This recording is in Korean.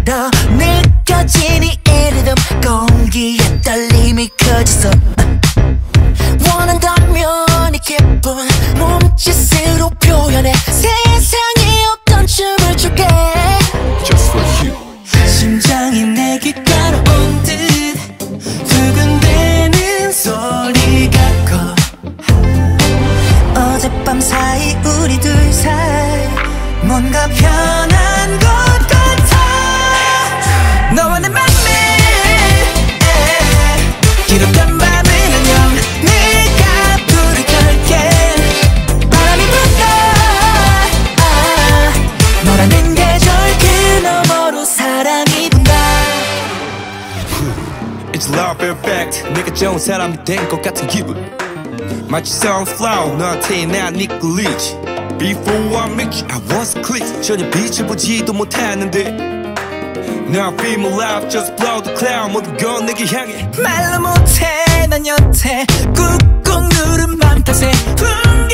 더 느껴지니 이 리듬 공기에 떨림이 커졌어 원한다면 이 기분 몸짓으로 표현해 세상에 어떤 춤을 줄게 Just for you 심장이 내 귓가로 온 듯 두근대는 소리가 커 어젯밤 사이 우리 둘 사이 뭔가 변한 것 같아 너와 내 맘에 길었던 밤은 안녕 내가 불을 켤게 바람이 분다 너라는 계절 그 너머로 사랑이 분다 It's love perfect 내가 좋은 사람이 된 것 같은 기분 마치 sunflower 너한테 난 이끌리지 Before I met you I was a click 전혀 빛을 보지도 못했는데 Now I feel my life just blow the cloud 모든 건 내게 향해 말로 못해 난 여태 꾹꾹 누른 맘 탓에